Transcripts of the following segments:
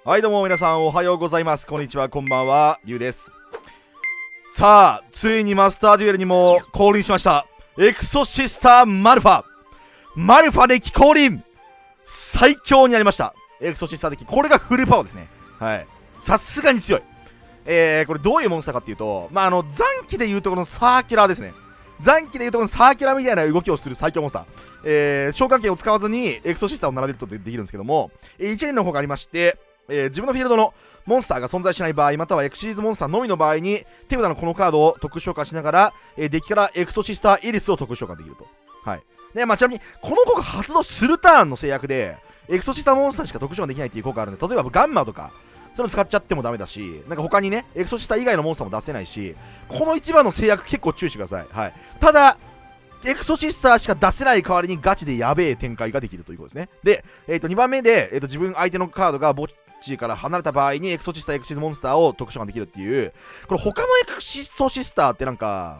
はいどうも皆さんおはようございます。こんにちは、こんばんは、リュウです。さあ、ついにマスターデュエルにも降臨しました。エクソシスターマルファ。マルファデッキ降臨。最強になりました。エクソシスターデッキ。これがフルパワーですね。はい。さすがに強い。これどういうモンスターかっていうと、残機でいうとこのサーキュラーですね。残機でいうとこのサーキュラーみたいな動きをする最強モンスター。召喚権を使わずにエクソシスターを並べることができるんですけども、1連の方がありまして、自分のフィールドのモンスターが存在しない場合、またはエクシリーズモンスターのみの場合に手札のこのカードを特殊召喚しながら、デッキからエクソシスターイリスを特殊召喚できると。はい。で、ちなみにこの子が発動するターンの制約でエクソシスターモンスターしか特殊召喚できないっていう効果があるんで、例えばガンマとかそういうの使っちゃってもダメだし、他にねエクソシスター以外のモンスターも出せないし、この一番の制約結構注意してください。はい。ただエクソシスターしか出せない代わりにガチでやべえ展開ができるということですね。で、2番目で、自分相手のカードが墓地から離れた場合にエクソシスターエクシズモンスターを特殊召喚できるっていう、これ他のエクソシスターって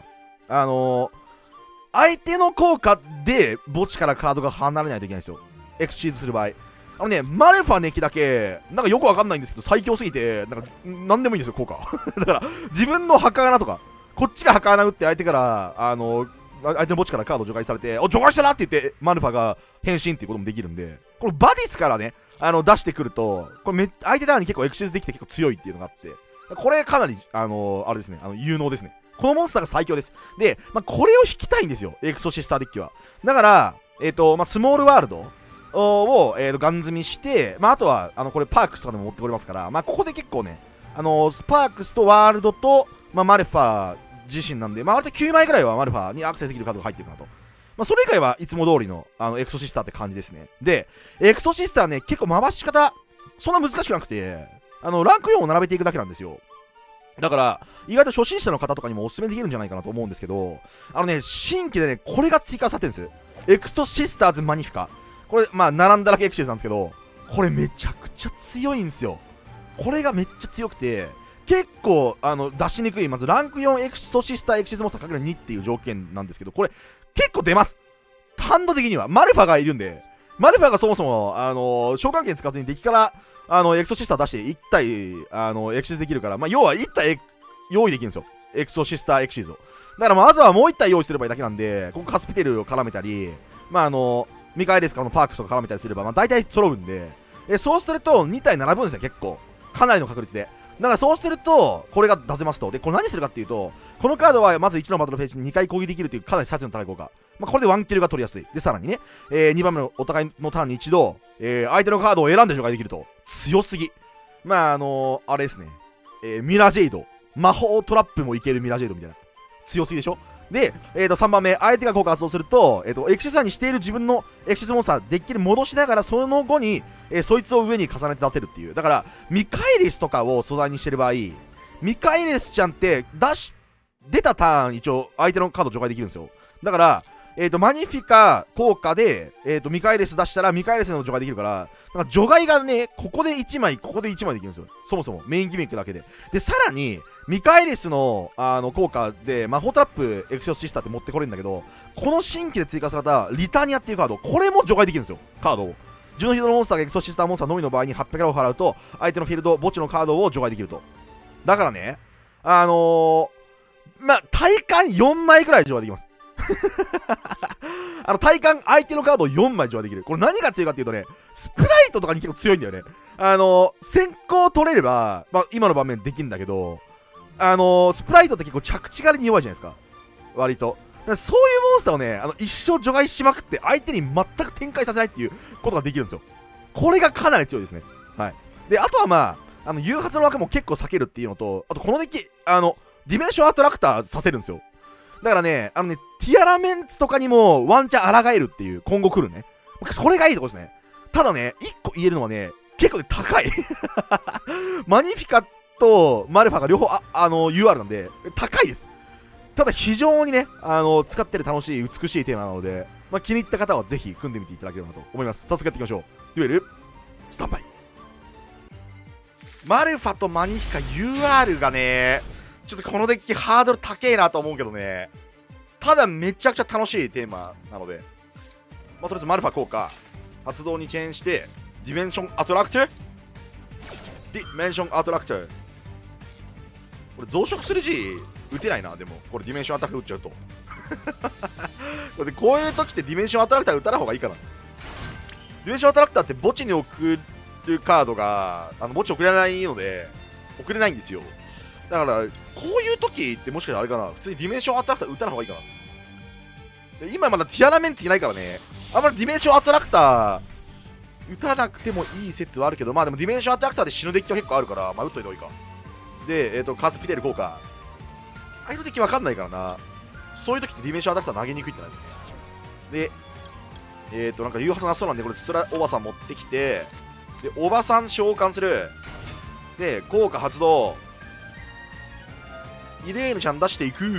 相手の効果で墓地からカードが離れないといけないんですよ。エクシーズする場合。マルファネキだけよくわかんないんですけど最強すぎてなんでもいいんですよ効果だから自分の墓穴とかこっちが墓穴打って相手から相手の墓地からカードを除外されて、除外したなって言ってマルファが変身っていうこともできるんで、このバディスからね出してくるとこれ相手側に結構エクシズできて結構強いっていうのがあって、これかなりあれですね、有能ですね。このモンスターが最強です。で、これを引きたいんですよエクソシスターデッキは。だからスモールワールドを、ガン積みして、あとはこれパークスとかでも持ってこれますから、ここで結構ねパークスとワールドと、マルファ自身なんで、割と9枚ぐらいはマルファにアクセスできるカードが入ってるかなと。それ以外はいつも通りのエクソシスターって感じですね。で、エクソシスターね、結構回し方そんな難しくなくて、ランク4を並べていくだけなんですよ。だから意外と初心者の方とかにもおすすめできるんじゃないかなと思うんですけど、新規でねこれが追加されてるんです。エクソシスターズマニフィカ。これ並んだだけエクシスなんですけど、これめちゃくちゃ強いんですよ。これがめっちゃ強くて結構出しにくい、まずランク4エクソシスターエクシズモンスター ×2 っていう条件なんですけど、これ結構出ます。ハンド的にはマルファがいるんで、マルファがそもそも召喚権使わずにデッキからエクソシスター出して1体エクシズできるから、要は1体用意できるんですよ、エクソシスターエクシズを。だからあとはもう1体用意してればいいだけなんで、ここカスピテルを絡めたり、ミカエレスからのパークスとか絡めたりすれば大体揃うんで、そうすると2体並ぶんですよ、結構かなりの確率で。だからそうするとこれが出せますと。でこれ何するかっていうと、このカードはまず1のバトルフェージに2回攻撃できるというかなり殺の高い効果、これでワンキルが取りやすい。でさらにね、2番目のお互いのターンに一度、相手のカードを選んで除外できると。強すぎ。あれですね、ミラジェイド、魔法トラップもいけるミラジェイドみたいな強すぎでしょ。で、3番目、相手が効果発動すると、エクシスターにしている自分のエクシスモンスターデッキに戻しながら、その後に、そいつを上に重ねて出せるっていう。だからミカエリスとかを素材にしてる場合、ミカエリスちゃんって出たターン一応相手のカード除外できるんですよ。だからマニフィカ効果で、ミカエリス出したらミカエリスの除外できるから、除外がねここで1枚ここで1枚できるんですよ、そもそもメインギミックだけで。でさらにミカエリスの効果で魔法トラップエクションシスターって持ってこれるんだけど、この新規で追加されたリターニアっていうカード、これも除外できるんですよ、カードを。自分のフィールドのモンスターがエクソシスターモンスターのみの場合に800を払うと、相手のフィールド墓地のカードを除外できると。だからね体感4枚くらい除外できます体感相手のカードを4枚除外できる。これ何が強いかっていうとね、スプライトとかに結構強いんだよね。先行取れれば、今の場面できるんだけど、スプライトって結構着地狩りに弱いじゃないですか、割と。だからそういうモンスターをね一生除外しまくって相手に全く展開させないっていうことができるんですよ。これがかなり強いですね。はい。であとは誘発の枠も結構避けるっていうのと、あとこのデッキディメンションアトラクターさせるんですよ。だからねティアラメンツとかにもワンチャン抗えるっていう、今後来るね、それがいいとこですね。ただね1個言えるのはね、結構ね高いマニフィカとマルファが両方UR なんで高いです。ただ非常にね使ってる楽しい美しいテーマなので、気に入った方はぜひ組んでみていただければと思います。早速やっていきましょう。デュエルスタンバイ。マルファとマニフィカ UR がねちょっとこのデッキハードル高えなと思うけどね、ただめちゃくちゃ楽しいテーマなので、とりあえずマルファ効果発動にチェーンしてディメンションアトラクトディメンションアトラクター。これ増殖する G 打てないな。でもこれディメンションアトラクター打っちゃうとこういう時ってディメンションアトラクター打たない方がいいかな。ディメンションアトラクターって墓地に送るカードが墓地送れないので送れないんですよ。だからこういう時ってもしかしたらあれかな、普通にディメンションアトラクター打たない方がいいかな。で今まだティアナメンティいないからね、あんまりディメンションアトラクター打たなくてもいい説はあるけど、まあでもディメンションアトラクターで死ぬデッキは結構あるから、まあ打っといた方がいいか。で、カスピテル効果。ああいうデッキわかんないからな。そういう時ってディメンションアタック投げにくいってなる。で、なんか言うはずなそうなんで、これストラおばさん持ってきて、で、おばさん召喚する。で、効果発動。イレーヌちゃん出していく。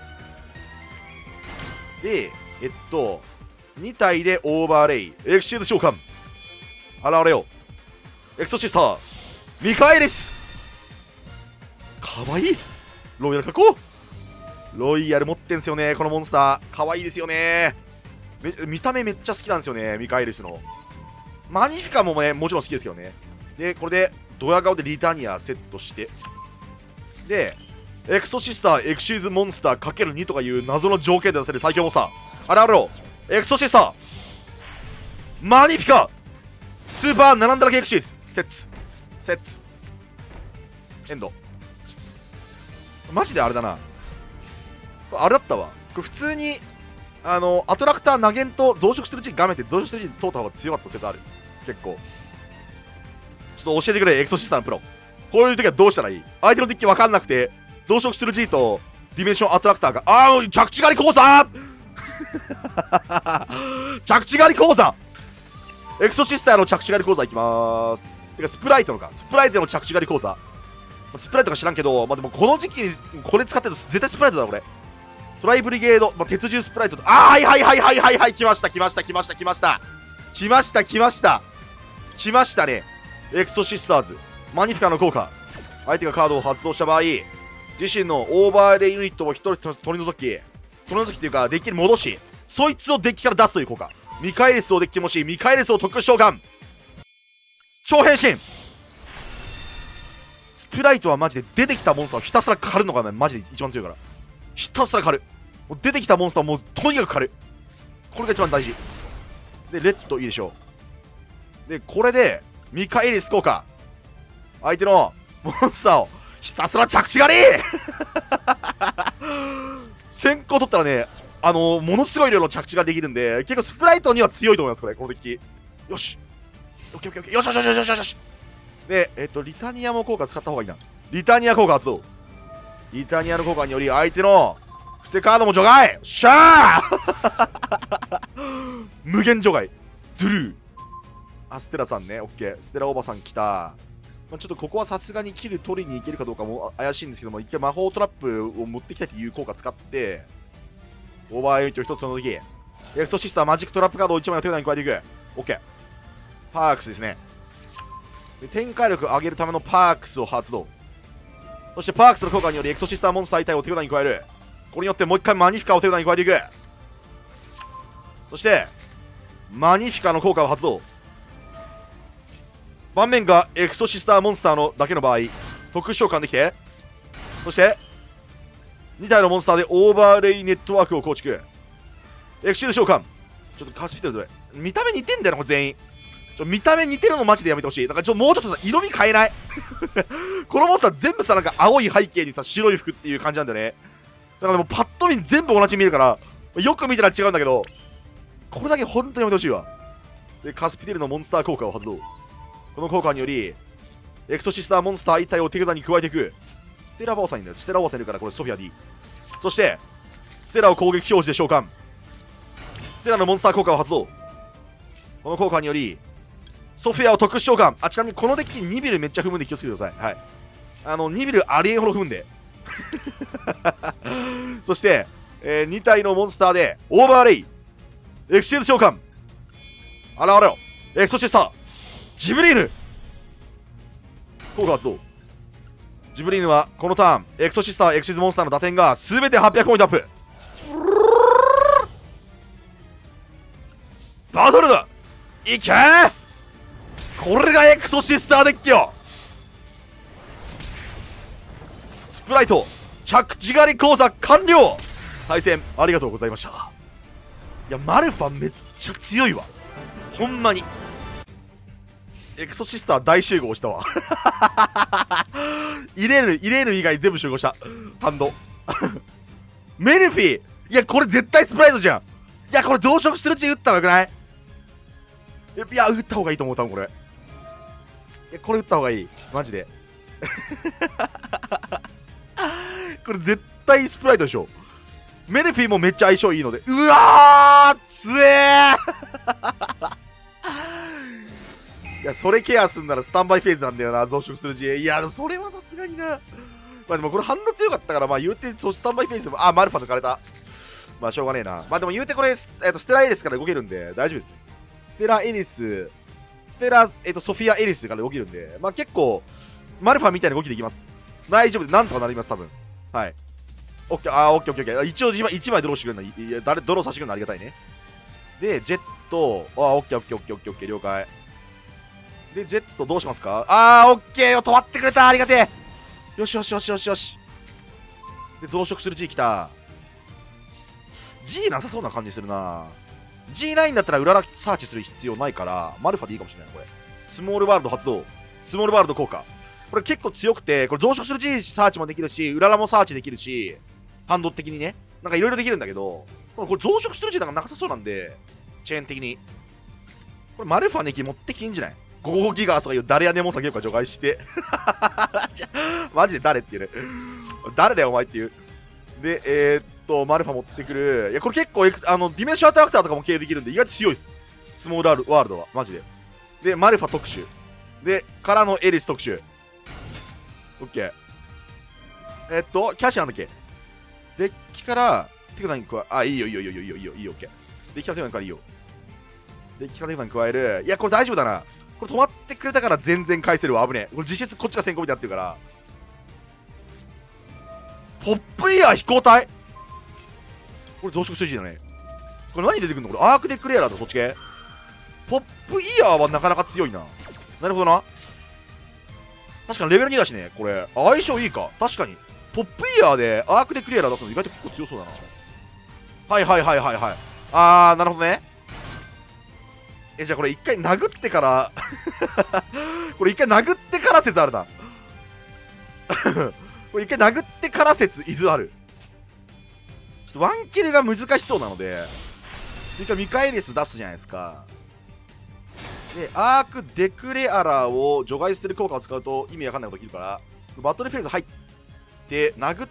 で、2体でオーバーレイ。エクシーズ召喚。現れよ。エクソシスター。ミカエリス。かわいい。ロイヤル加工。ロイヤル持ってんすよね、このモンスター。かわいいですよね。見た目めっちゃ好きなんですよね、ミカエリスの。マニフィカもね、もちろん好きですけどね。で、これで、ドヤ顔でリタニアセットして。で、エクソシスター、エクシーズモンスター ×2 とかいう謎の条件で出せる最強モンスター。あれあれろ、エクソシスター、マニフィカ、スーパー並んだらけエクシーズ、セッツ、エンド。マジであれだな。あれだったわ。これ普通に、アトラクター投げんと増殖する時画面って増殖する時通った方が強かった説ある。結構。ちょっと教えてくれ、エクソシスターのプロ。こういう時はどうしたらいい？相手のデッキ分かんなくて、増殖する G とディメンションアトラクターが、着地狩り講座着地狩り講座、エクソシスターの着地狩り講座いきまーす。てか、スプライトの着地狩り講座。スプライトか知らんけど、まあ、でもこの時期にこれ使ってると絶対スプライトだ、これ。トライブリゲード、まあ、鉄獣スプライトと、はいはいはいはいはいはい、来ました来ました来ました来ました来ました来ました来ましたね。エクソシスターズ、マニフィカの効果。相手がカードを発動した場合、自身のオーバーレイユニットを1人取り除きっていうか、デッキに戻し、そいつをデッキから出すという効果。ミカエリスをデッキに戻し、ミカエリスを特殊召喚。超変身。スプライトはマジで出てきたモンスターをひたすら狩るのがね、マジで一番強いから。ひたすら狩る。もう出てきたモンスターをもうとにかく狩る。これが一番大事。で、レッドいいでしょう。で、これで、ミカエリス効果。相手のモンスターをひたすら着地狩り先行取ったらね、ものすごい量の着地ができるんで、結構スプライトには強いと思います、これ、このデッキ。よし。オッケーオッケーオッケー。よしよしよしよしよし。で、リタニアも効果使った方がいいな。リタニア効果発動。リタニアの効果により、相手の伏せカードも除外。しゃー無限除外。ドゥルー。ステラさんね、オッケー。ステラおばさん来た。まあ、ちょっとここはさすがにキル取りに行けるかどうかも怪しいんですけども、一回魔法トラップを持ってきたいという効果使って、オーバーエイトを一つの時、エクソシスターマジックトラップカードを1枚の手札に加えていく。オッケー。パークスですね。で、展開力を上げるためのパークスを発動。そしてパークスの効果によりエクソシスターモンスター体を手札に加える。これによってもう一回マニフィカを手札に加えていく。そしてマニフィカの効果を発動。盤面がエクソシスターモンスターのだけの場合、特殊召喚できて、そして2体のモンスターでオーバーレイネットワークを構築。エクシーズ召喚。ちょっとカスピテルで見た目似てんだよな、これ全員。見た目似てるのマジでやめてほしい。なんかもうちょっとさ、色味変えないこのモンスター全部さ、なんか青い背景にさ、白い服っていう感じなんだよね。だからでもパッと見全部同じに見えるから、よく見たら違うんだけど、これだけ本当にやめてほしいわ。で、カスピテルのモンスター効果を発動。この効果により、エクソシスターモンスター1体を手札に加えていく。ステラバオさんいるんだよ。ステラバオさんいるから、これソフィア D。そして、ステラを攻撃表示で召喚。ステラのモンスター効果を発動。この効果により、ソフィアを特殊召喚。ちなみにこのデッキ2ビルめっちゃ踏むんで気をつけてください。はい。2ビルありえんほど踏むんで。そして、2体のモンスターで、オーバーレイ。エクシーズ召喚。現れろ。エクソシスター。ジブリーヌ。効果発動。ジブリーヌはこのターン、エクソシスター、エクシーズモンスターの打点が全て800ポイントアップ。バトルだ。いけー。これがエクソシスターデッキよ。 プライト着地狩り講座完了。対戦ありがとうございました。いやマルファめっちゃ強いわほんまに。エクソシスター大集合したわ入れる以外全部集合した。ハンドメルフィー、いやこれ絶対スプライトじゃん。いやこれ増殖するうちに打った方がよくない？いや打った方がいいと思う多分これ。いやこれ打った方がいいマジでこれ絶対スプライトでしょ。メルフィーもめっちゃ相性いいので。うわーつえいやそれケアすんならスタンバイフェーズなんだよな、増殖する GA。いやでもそれはさすがにな。まあでもこれ反応強かったから、まあ言うてそうスタンバイフェーズも、マルファ抜かれた。まあしょうがねえな。まあでも言うてこれ、ステラエリスから動けるんで大丈夫ですね。ステラエリス、ステラ、ソフィアエリスから動けるんで、まあ結構マルファみたいな動きできます。大丈夫でなんとかなります多分。はい。オッケー、オッケーオッケー。一応1枚ドローしてくれるの。いやドローさせてくれるのありがたいね。でジェット、オッケーオッケーオッケーオッケーオッケー了解。でジェットどうしますか？オッケーよ、止まってくれた、ありがてえ。よしよしよしよしよし。で増殖する G 来た。 G なさそうな感じするな。 G9 だったら裏ラサーチする必要ないからマルファでいいかもしれない。これスモールワールド発動、スモールワールド効果、これ結構強くて、これ増殖する G サーチもできるし、裏ラもサーチできるし、ハンド的にね、なんかいろいろできるんだけど、これ増殖する G なんかなさそうなんで、チェーン的にこれマルファネキ持ってきていいんじゃない？5ギガとかいう誰やねも下げようか除外してマジで誰っていうね誰だよお前っていう。でマルファ持ってくる。いやこれ結構ディメンションアトラクターとかも経由できるんで意外と強いです、スモールワールドはマジで。でマルファ特殊でからのエリス特殊。オッケー。キャッシュなんだっけ。デッキからテクナに加え、いいよいいよいいよいいよいいよいいよ。オッケー。デッキからテクナに加えるいいよ。デッキからテクナに加える。いやこれ大丈夫だな。これ止まってくれたから全然返せるわ。危ねえ。これ実質こっちが先行みたいになってるから。ポップイヤー飛行体、これ増殖してる G だね。これ何出てくるのこれ。アークデクレアラーとそっち系。ポップイヤーはなかなか強いな。なるほどな。確かにレベル2だしね。これ相性いいか。確かにポップイヤーでアークデクレアラー出すの意外と結構強そうだな。はいはいはいはいはい。なるほどね。じゃあこれ一回殴ってからこれ一回殴ってから説あるなこれ一回殴ってから説伊豆ある。ちょっとワンキルが難しそうなので一回ミカエリス出すじゃないですか。でアークデクレアラーを除外してる効果を使うと意味わかんないことできるから、バトルフェーズ入って殴って、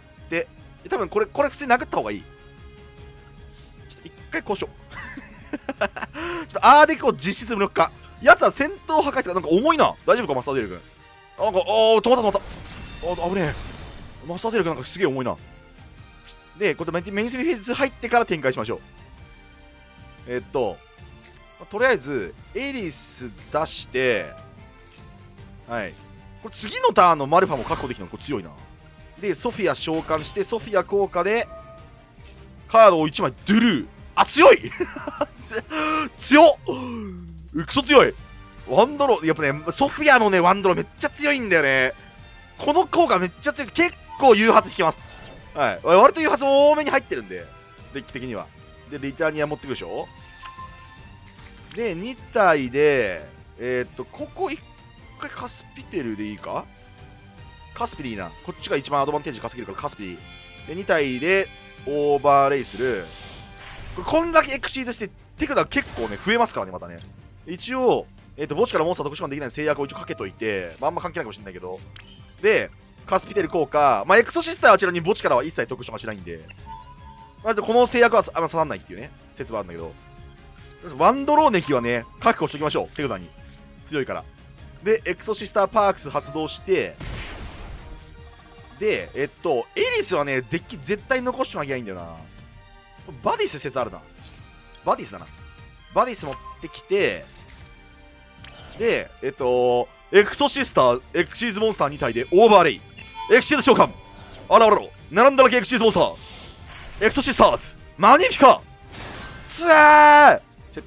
多分これ普通に殴った方がいい。ちょっと一回交渉ちょっとアーデクを実施するのか。やつは戦闘破壊とかなんか重いな。大丈夫かマスターデール君。なんか止まった危ねえ。マスターデール君なんかすげえ重いな。でこれメインフェーズ入ってから展開しましょう。とりあえずエリス出して、はい、これ次のターンのマルファも確保できるのこれ強いな。でソフィア召喚してソフィア効果でカードを1枚ドゥルー。強い強っ、クソ強い。ワンドロー、やっぱねソフィアのねワンドローめっちゃ強いんだよね。この効果めっちゃ強い。結構誘発引けます。はい、割と誘発多めに入ってるんでデッキ的には。でリターニア持ってくるでしょ。で2体でここ1回カスピテルでいいか。カスピでいいな。こっちが一番アドバンテージ稼げるからカスピでいい。で2体でオーバーレイする。こんだけエクシーズしてテクダ結構ね増えますからね。またね一応墓地からモンスター特殊版できない制約を一応かけといて、あんま関係ないかもしれないけど、でカスピテル効果、エクソシスターはちなみに墓地からは一切特殊化しないんで、この制約はあんま刺さんないっていうね説はあるんだけど、ワンドローネキはね確保しておきましょう。テクダに強いから。でエクソシスターパークス発動して、でエリスはねデッキ絶対残しておかなきゃいいんだよな。バディス説あるな。バディスだな。バディス持ってきて、でエクソシスターエクシーズモンスター2体でオーバーレイエクシーズ召喚。あらあら並んだだけエクシーズモンスターエクソシスターズマニフィカつーセッ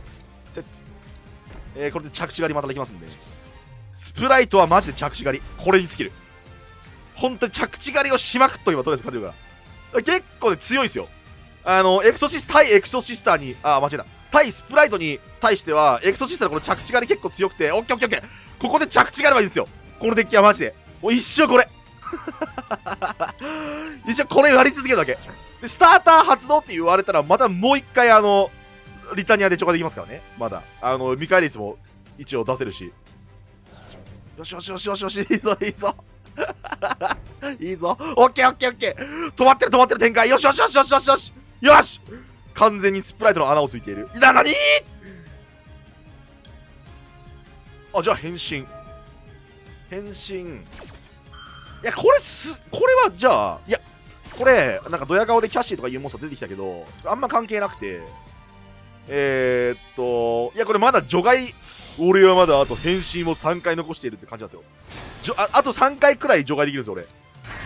ツこれで着地狩りまたできますんで、スプライトはマジで着地狩りこれに尽きる。 本当に着地狩りをしまくっとけばとりあえず勝てるから。結構ね、強いですよ。対エクソシスターに、間違えた。対スプライトに対しては、エクソシスターのこの着地狩り結構強くて、オッケーオッケーオッケー。ここで着地狩ればいいんですよ。このデッキはマジで。もう一生これ。一生これやり続けるだけ。で、スターター発動って言われたら、またもう一回リタニアで除外できますからね。まだ。見返り率も一応出せるし。よしよしよしよしよし、いいぞいいぞ。いいぞ。オッケーオッケーオッケー。止まってる展開。よしよしよしよしよしよし。よし完全にスプライトの穴をついている。なにじゃあ変身。変身。いや、これはじゃあ、いや、これ、なんかドヤ顔でキャッシーとかいうモンスター出てきたけど、あんま関係なくて、いや、これまだ除外、俺はまだあと変身を3回残しているって感じなんですよ。あと3回くらい除外できるんですよ、俺。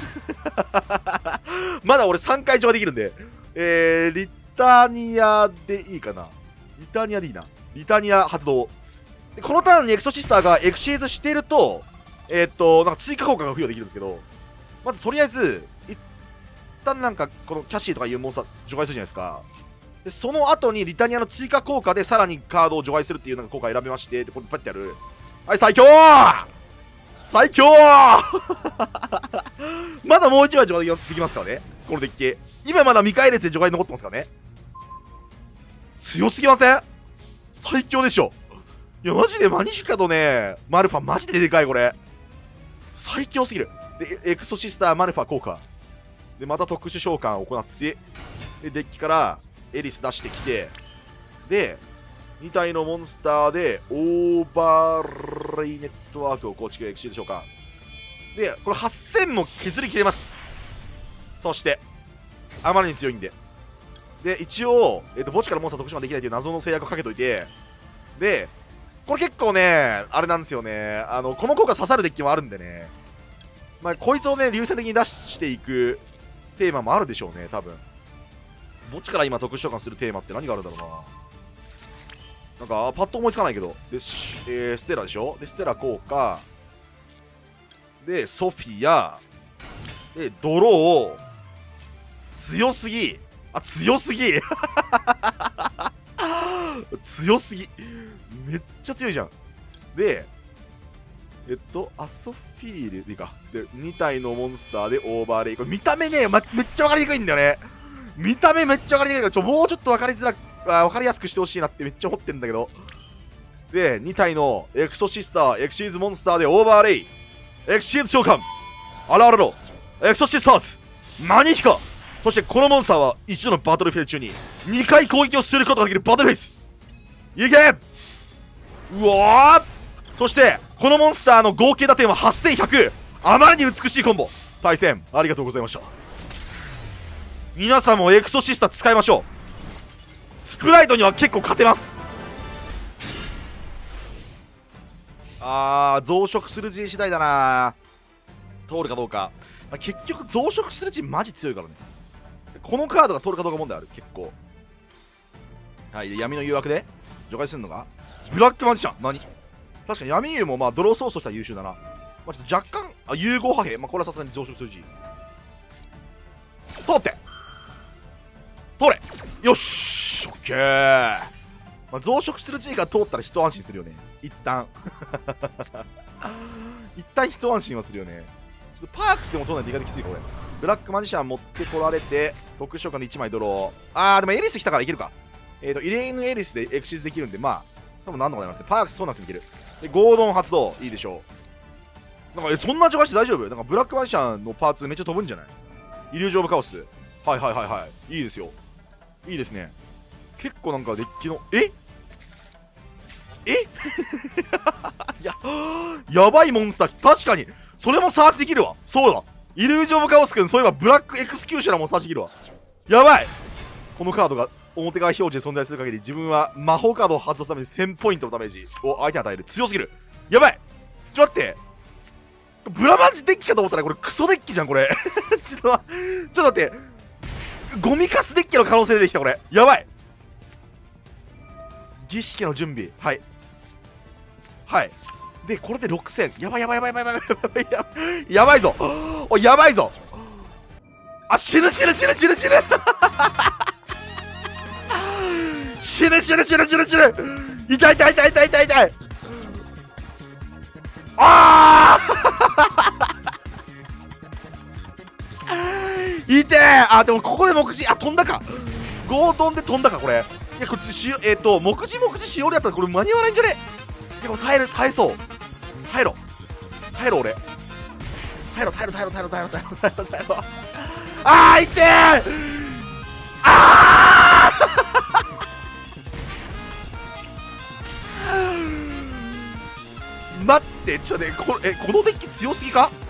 まだ俺3回除外できるんで、リタニアでいいかな。リタニアでいいな。リタニア発動。でこのターンにエクソシスターがエクシーズしていると、なんか追加効果が付与できるんですけど、まずとりあえず、一旦なんかこのキャッシーとかいうモンスター除外するじゃないですか。でその後にリタニアの追加効果でさらにカードを除外するっていうなんか効果を選びまして、でこれパッてやる。はい、最強最強まだもう1枚除外できますからね、このデッキ。今まだ未開列で除外残ってますからね。強すぎません？最強でしょ。いや、マジでマニフィカとね、マルファマジででかい、これ。最強すぎる。で、エクソシスターマルファ効果。で、また特殊召喚を行って、で、デッキからエリス出してきて、で、2体のモンスターでオーバーレイネットワークを構築、エクシード召喚。で、これ8000も削りきれます。そして、あまりに強いんで。で、一応、墓地からモンスター特殊ができないという謎の制約をかけといて、で、これ結構ね、あれなんですよね。この効果刺さるデッキもあるんでね。まあ、こいつをね、優先的に出していくテーマもあるでしょうね、多分。墓地から今特殊召喚するテーマって何があるんだろうな。なんか、パッと思いつかないけど。で、ステラでしょ。で、ステラ効果。で、ソフィア。で、ドロー。強すぎ。強すぎ強すぎ。めっちゃ強いじゃん。で、アソフィールでいいか。で、2体のモンスターでオーバーレイ。これ見た目ね、めっちゃ分かりにくいんだよね。見た目めっちゃ分かりにくいから、もうちょっと分かりづらく、分かりやすくしてほしいなってめっちゃ思ってんだけど。で、2体のエクソシスター、エクシーズモンスターでオーバーレイ。エクシーズ召喚。現れろ。エクソシスターズ。マニフィカ。そしてこのモンスターは一度のバトルフェイス中に2回攻撃をすることができるバトルフェイス。いけ！うわー！そしてこのモンスターの合計打点は8100。あまりに美しいコンボ。対戦ありがとうございました。皆さんもエクソシスター使いましょう。スプライトには結構勝てます。増殖する陣次第だな。通るかどうか。結局増殖する陣マジ強いからね。このカードが通るかどうか問題ある、結構。はい、で闇の誘惑で除外するのがブラックマジシャン。何？確かに闇優もまあドローソースとしては優秀だな。まあ、ちょっと若干、融合破片。まあ、これはさすがに増殖する陣。通って通れよしオッケー。まあ、増殖する陣が通ったら一安心するよね。一旦。一旦一安心はするよね。ちょっとパークスでも通らないと意外ときつい、これ。ブラックマジシャン持ってこられて、特殊召喚で1枚ドロー。でもエリス来たからいけるか。イレイヌエリスでエクシズできるんで、まあ、多分なんとかなりますね。パークスそうなくてもいける。で、ゴードン発動。いいでしょう。なんか、そんな除外して大丈夫？なんか、ブラックマジシャンのパーツめっちゃ飛ぶんじゃない？イリュージョン・オブ・カオス。はいはいはいはい。いいですよ。いいですね。結構なんかデッキの、いや、やばいモンスター。確かに。それもサーチできるわ。そうだ。イリュージョン・オブ・カオスくん、そういえばブラックエクスキューショナーもサーチできるわ。やばい。このカードが表側表示で存在する限り、自分は魔法カードを発動するために1000ポイントのダメージを相手に与える。強すぎる。やばい。ちょっと待って。ブラマンジデッキかと思ったらこれクソデッキじゃん、これ。ちょっと待って。ゴミカスデッキの可能性出てきた、これ。やばい。儀式の準備。はい。はい。 でこれで6000。やばいやばいやばいやばいやばいやばいやばいぞ。おいやばいぞ。あ、死ぬ死ぬ死ぬ死ぬ死ぬ死ぬ死ぬ死ぬ死ぬ死ぬ。痛い痛い痛い痛い痛い痛い。ああ痛え。あ、でもここで目次、あ、飛んだか。ゴートンで飛んだか、これ。いや、こっちし、目次しおりやったらこれ間に合わないんじゃね。いや、これ耐えそう。耐えろ俺。耐えろ。あー、痛え。あー待って、ちょっとね、このデッキ強すぎか。